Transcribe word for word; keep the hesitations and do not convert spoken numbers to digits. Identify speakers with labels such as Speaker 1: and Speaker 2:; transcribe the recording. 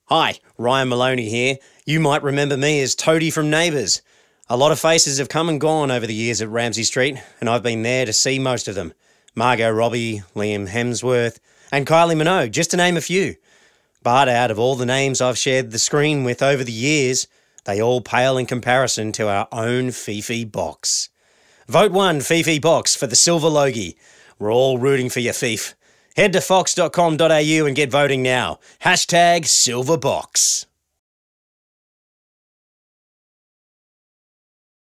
Speaker 1: Hi, Ryan Maloney here. You might remember me as Toadie from Neighbours. A lot of faces have come and gone over the years at Ramsay Street, and I've been there to see most of them. Margot Robbie, Liam Hemsworth, and Kylie Minogue, just to name a few. But out of all the names I've shared the screen with over the years, they all pale in comparison to our own Fifi Box. Vote one Fifi Box for the silver Logie. We're all rooting for you, Fif. Head to fox dot com dot a u and get voting now. Hashtag Silver Box.